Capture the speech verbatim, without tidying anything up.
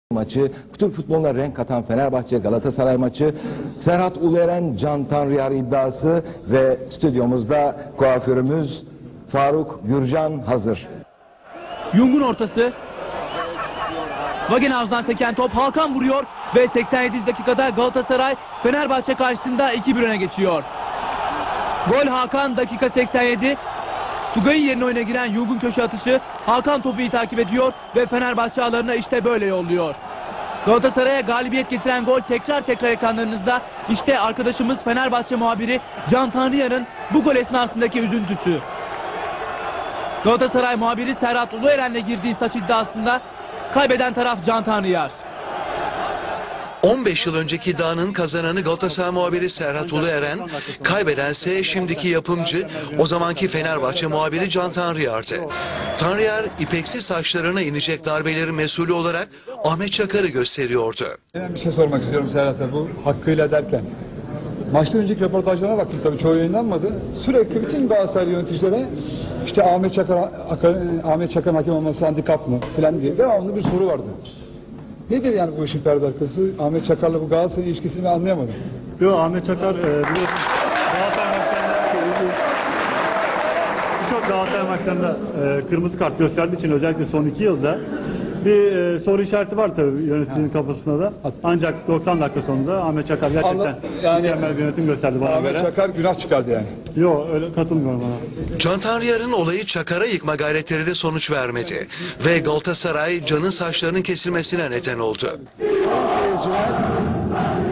maçı, Türk futboluna renk katan Fenerbahçe Galatasaray maçı, Serhat Ulueren Can Tanrıyar iddiası ve stüdyomuzda kuaförümüz Faruk Gürcan hazır. Yung'un ortası. Wagenhaus'dan seken top Hakan vuruyor ve seksen yedinci dakikada Galatasaray Fenerbahçe karşısında iki bir öne geçiyor. Gol Hakan, dakika seksen yedi. Tugay'ın yerine oyuna giren Yung'un köşe atışı, Hakan topu iyi takip ediyor ve Fenerbahçe ağlarına işte böyle yolluyor. Galatasaray'a galibiyet getiren gol tekrar tekrar ekranlarınızda. İşte arkadaşımız Fenerbahçe muhabiri Can Tanrıyar'ın bu gol esnasındaki üzüntüsü. Galatasaray muhabiri Serhat Ulueren'le girdiği saç iddiasında kaybeden taraf Can Tanrıyar. on beş yıl önceki iddianın kazananı Galatasaray muhabiri Serhat Ulueren, kaybedense şimdiki yapımcı, o zamanki Fenerbahçe muhabiri Can Tanrıyar'dı. Tanrıyar, ipeksi saçlarına inecek darbelerin mesulü olarak Ahmet Çakar'ı gösteriyordu. Ben bir şey sormak istiyorum Serhat'a, bu hakkıyla derken. Maçtan önceki röportajlarına baktım, tabii çoğu yayınlanmadı. Sürekli bütün Galatasaray yöneticilere işte Ahmet Çakar, Ahmet Çakar'ın hakem olması handikap mı falan diye devamlı bir soru vardı. Nedir yani bu işin perde arkası? Ahmet Çakar'la bu Galatasaray ilişkisini ben anlayamadım. Yok, Ahmet Çakar e, biliyorsun Galatasaray maçlarında birçok Galatasaray maçlarında e, kırmızı kart gösterdiği için özellikle son iki yılda bir e, soru işareti var tabii yöneticinin kafasında da. Ancak doksan dakika sonunda Ahmet Çakar gerçekten Allah, yani, mükemmel bir yönetim gösterdi bana Ahmet göre. Çakar günah çıkardı yani. Yok, öyle katılmıyorum ona. Can Tanrıyar'ın olayı Çakar'a yıkma gayretleri de sonuç vermedi ve Galatasaray Can'ın saçlarının kesilmesine neden oldu. Seyirciler,